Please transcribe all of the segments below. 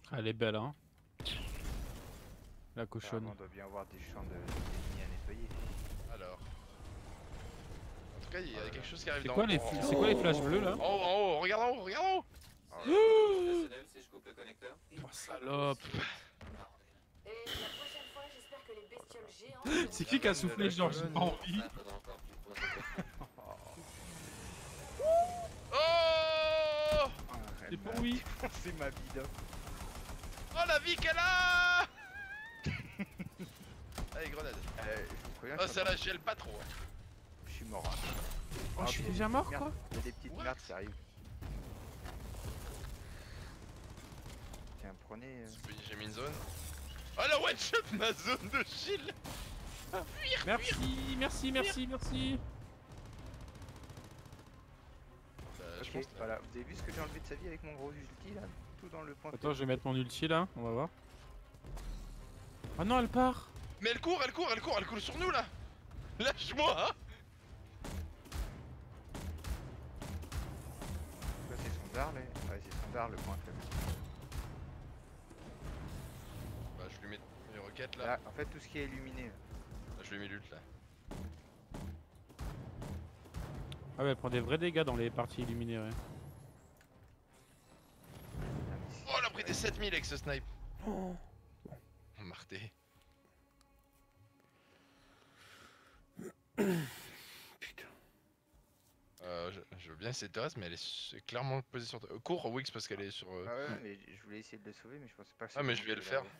Elle est belle, hein. La Apparemment, cochonne. on doit bien avoir des champs d'ennemis à nettoyer. Alors. En tout cas, il y a quelque chose qui arrive C'est dans... quoi les c'est quoi les flashs bleus là? En haut, regarde en haut, regarde en haut. Oh là là. Si je coupe le connecteur. Oh salope. Et la prochaine fois, j'espère que les bestioles géantes. C'est qui a soufflé genre j'ai pas envie? Ah, faudra encore plus de points de Oh. Elle C'est m'a pour oui. défoncé ma bide. Oh la vie qu'elle a. Allez, grenade. Je vous préviens, Oh, je suis celle-là, gèle pas trop. je suis mort. Oh, je suis il y a des déjà petites mort merdes. quoi. Il y a des petites What? merdes qui arrivent. Tiens, prenez. Oui, j'ai mis une zone. Oh la one shot ma zone de shield. Fuir, fuir. Merci. Je Ok, pense voilà. Vous avez vu ce que j'ai enlevé de sa vie avec mon gros ulti là? Tout dans le point. Attends, je vais mettre mon ulti là, on va voir. Oh non, elle part. Mais elle court sur nous là. Lâche-moi hein. Quoi, c'est son dard là? Ouais, c'est son dard le point faible. Bah je lui mets mes roquettes là. Là, en fait, tout ce qui est illuminé. Là. Là, je lui mets l'ult là. Ah ouais, elle prend des vrais dégâts dans les parties illuminées, ouais. Ah, mais si- Oh elle a pris des 7000 avec ce snipe. Oh Marté. Putain. Je veux bien essayer de te rester, mais elle est clairement posée sur toi. Cours Wix parce qu'elle est sur... Ah ouais, mais je voulais essayer de le sauver, mais je pensais pas que Ah mais c'était je vais bon le de faire. l'avoir.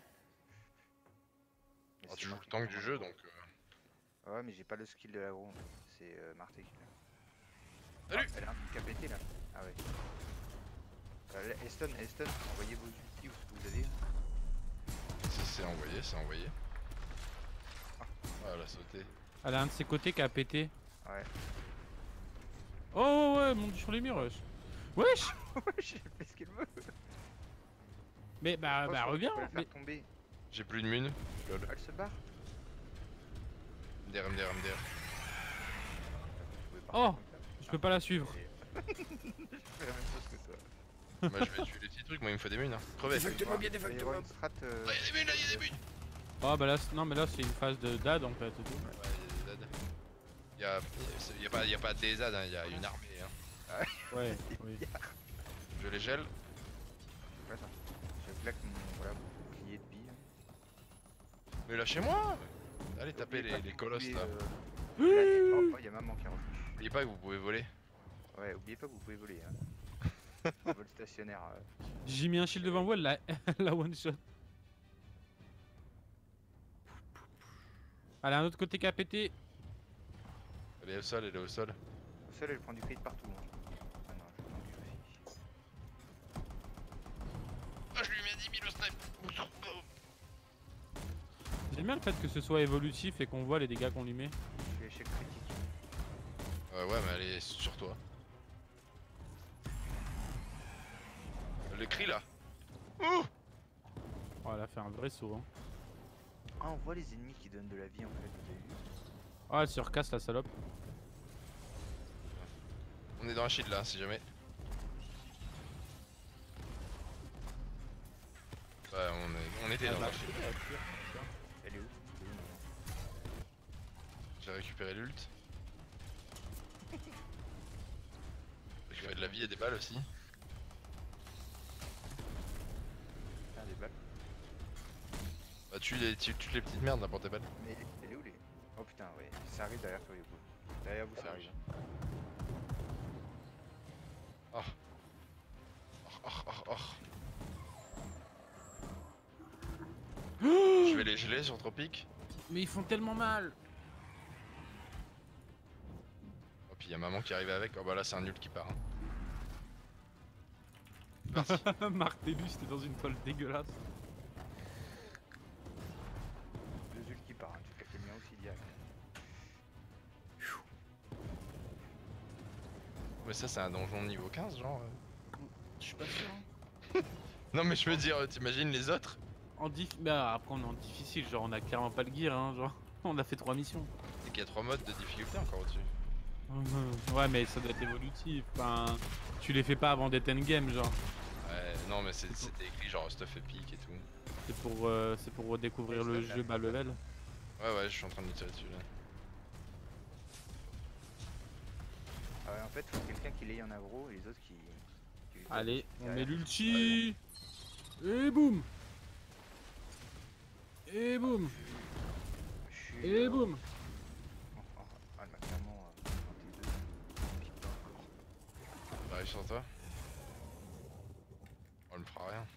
Mais Oh, c'est tu joues moi le qui tank prends du mon jeu agro. donc... Ah ouais, mais j'ai pas le skill de l'agro. C'est Marté qui l'a. Salut. Elle a un truc à péter là. Ah ouais. Eston, envoyez vos ultis ou ce que vous avez. C'est envoyé, c'est envoyé. Ah elle a sauté. Elle a un de ses côtés qui a pété. Ouais. Oh ouais, monte sur les murs. Wesh. J'ai fait ce qu'elle veut. Mais bah Je reviens. peux la faire Mais... tomber. J'ai plus de mun. Lol. Elle se barre. MDR. Vous pouvez pas Oh, faire comme ça. je peux pas la suivre. Je fais la même chose que toi. Moi je vais tuer les petits trucs, moi il me faut des mun hein. Crevez. Il va y avoir une strat. Oh y'a des mun là, y'a des mun. Oh bah là, non mais là c'est une phase de dad en fait. C'est tout. Ouais, y'a des ZAD. Y a pas des ZAD, hein, y a une armée hein. Ouais, oui. Je les gèle. Ouais, ça. Je claque mon bouclier de billes. Mais lâchez-moi. Allez taper les colosses là. Oh, il y a maman qui refuse. N'oubliez pas que vous pouvez voler. Ouais, oubliez pas que vous pouvez voler. Hein. Vol stationnaire. J'ai mis un shield devant vous, elle l'a la one shot. Elle a un autre côté qui a pété. Elle est au sol, elle est au sol. Au sol, elle prend du crit de partout. Hein. Ah non, je prends du aussi. Ah je lui mets 10 000 au snipe. J'aime bien le fait que ce soit évolutif et qu'on voit les dégâts qu'on lui met. Je suis échec critique. Ouais mais elle est sur toi. Le cri là. Ouh. Oh, elle a fait un vrai saut. Hein. Ah, on voit les ennemis qui donnent de la vie en fait, vous avez vu? Oh, elle se recasse la salope. On est dans un shield là si jamais. Ouais on était dans un shield. Elle est où? J'ai récupéré l'ult. J'ai récupéré de la vie et des balles aussi. Putain, des balles. Bah tue les petites merdes là pour tes balles. Mais elle est où les... Oh putain, ouais, ça arrive derrière toi les boules. Derrière vous, ça arrive. Oh. Je vais les geler sur Tropique. Mais ils font tellement mal. Oh puis y'a maman qui arrive avec. Oh bah là c'est un nul qui part. Hein. Merci. Martellus, t'es dans une toile dégueulasse. Deux ults qui partent, hein. Tu captes le mien aussi direct. Mais ça c'est un donjon niveau 15 genre. Je suis pas sûr. Non mais je veux dire, t'imagines les autres? En bah après on est en difficile, genre on a clairement pas le gear, hein, genre on a fait 3 missions. C'est qu'il y a 3 modes de difficulté encore au-dessus. Ouais mais ça doit être évolutif, enfin tu les fais pas avant d'être endgame genre. Ouais, non, mais c'était écrit genre stuff épique et tout. C'est pour redécouvrir le jeu bas level. Ouais, ouais, je suis en train de lui tirer dessus là. Ah ouais, en fait, faut quelqu'un qui l'ait en aggro et les autres qui lui tirent Allez, dessus on derrière. met l'ulti. Et boum. Et boum. Je suis, Et boum. Ah, elle m'a clairement planté deux. Pique pas encore. J'arrive sur toi. On le fera rien.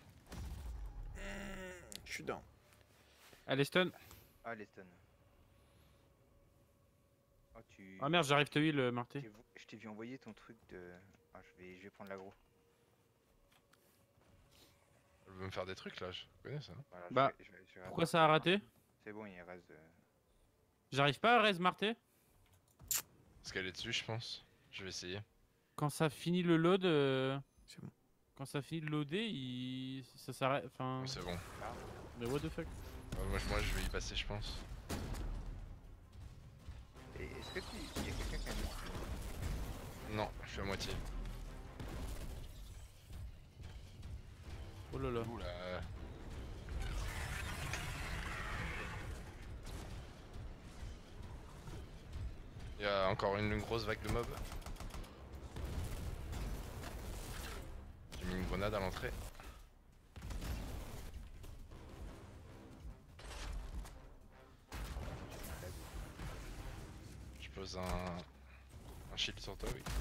Je suis down. Allez, stun. Ah, les stuns. Oh, tu... Ah merde, j'arrive te heal, Marty. Je t'ai vu envoyer ton truc de... Ah, je vais prendre l'aggro. Elle veut me faire des trucs là, je connais ça. Voilà, Bah, je vais Pourquoi ça a raté? C'est bon, il reste... J'arrive pas à res Marty. Parce qu'elle est dessus, je pense. Je vais essayer. Quand ça finit le load, C'est bon. quand ça finit de loader, ça s'arrête. Enfin, Oh, c'est bon. mais what the fuck? Moi, je vais y passer, je pense. Et est-ce que il y a quelqu'un qui a mis... Non, je suis à moitié. Oh là là. Oula. Il y a encore une grosse vague de mobs. J'ai mis une grenade à l'entrée. Je pose un shield sur toi, oui.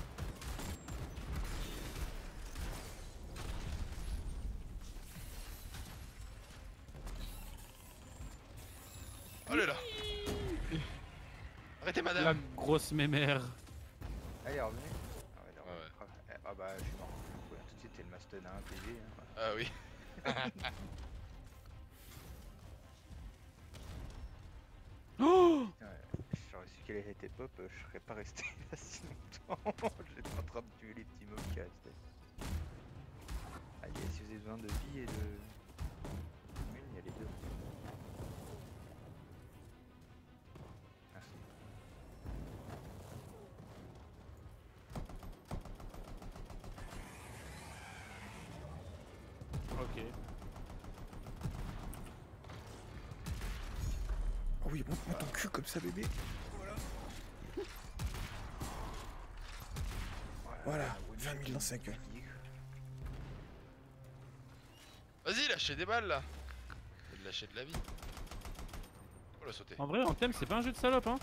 Oh là là. Arrêtez La madame. grosse mémère. Ah, il est revenu. Ah, ouais, Ouais. Ah bah, je suis mort. Ouais, tout de suite, t'es le Maston à 1 PG. Hein. Ah oui. Oh Putain, j'aurais su qu'elle était pop, je serais pas resté là si longtemps. J'étais en train de tuer les petits mobs qui restaient. Allez, si vous avez besoin de vie et de... Mule, il y a les deux. Merci. Ok. Oh oui, montre-moi ton cul comme ça, bébé. Voilà, 20 000 dans sa gueule. Vas-y, lâchez des balles là. Faut de lâcher de la vie. Oh la sauter. En vrai, en thème, c'est pas un jeu de salope, hein.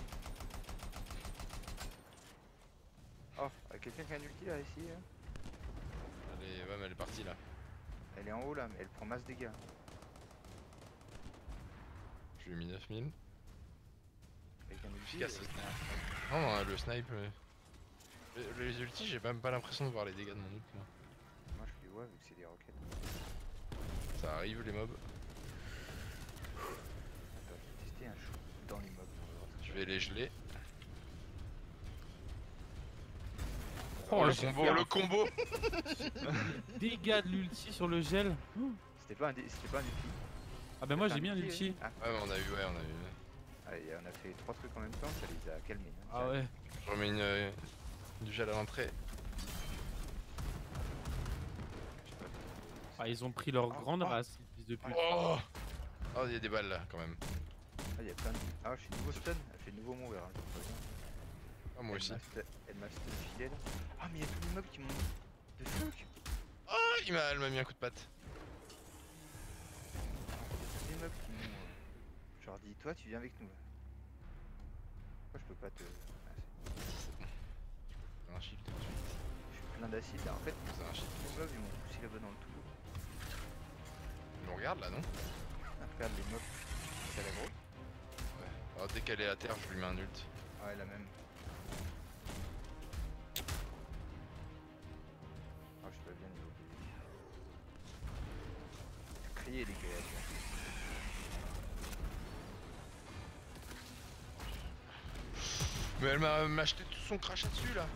Oh, quelqu'un qui a un ulti là ici hein. Ouais, mais elle est partie là. Elle est en haut là, mais elle prend masse dégâts. Je lui ai mis 9000. Avec un ulti. Efficace, ce snipe. Non, non, le snipe. Les ultis, j'ai même pas l'impression de voir les dégâts de mon ult moi. Moi je les vois vu que c'est des roquettes. Ça arrive les mobs. Attends, je vais tester un shoot dans les mobs. On va voir ce que Je ça vais fait. les geler. Oh, le combo. dégâts de l'ulti sur le gel. C'était pas un ulti. Ah bah moi j'ai mis un ulti. ulti. Ah, Ouais, mais on a eu. allez, on a fait 3 trucs en même temps, ça les a calmés. Hein, Ah ouais. Je remets du gel à l'entrée. Ah ils ont pris leur grande race, fils de pute. Oh, oh, il y a des balles là quand même. Ah, il y a plein de... Ah, je suis nouveau stun, elle fait nouveau mourir. Hein, Ah, moi aussi. Elle m'a stun filé là. Ah, mais il y a tous les mobs qui m'ont... De fuck. Oh, elle m'a mis un coup de patte. Tous les mobs qui m'ont... Je leur dis, toi tu viens avec nous là. Pourquoi je peux pas te... Ah, C'est un shield tout de suite. je suis plein d'acide là. En fait, C'est un shield. les mobs ils m'ont poussé là-bas dans le tout. On regarde là, non? Ah, regarde les mobs. C'est la grosse. Ouais. Alors, dès qu'elle est à terre, je lui mets un ult. Ouais, la même. Ah, je peux bien niveau PV. Crier les créatures. Mais elle m'a acheté tout son crachat dessus là.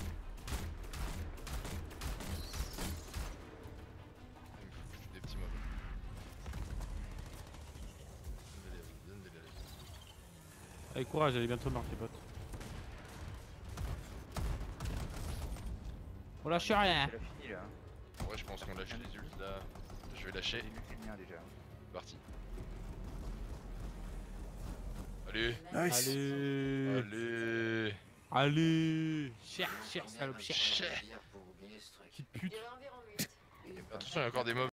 Il me faut juste des petits mobs. Donne des lèvres. Allez courage, elle est bientôt morte les potes. Oh lâche rien. C'est la finie là. Hein. En vrai, je je pense qu'on lâche les ults là. Je vais lâcher. J'ai muté le mien déjà. C'est parti. Allez. Nice. Allez. Allez. Allez. Cher, salope, cher. Cher. Pour oublier ce truc. Petite pute. Il y en a environ 8. Attention, il y a encore des mobs.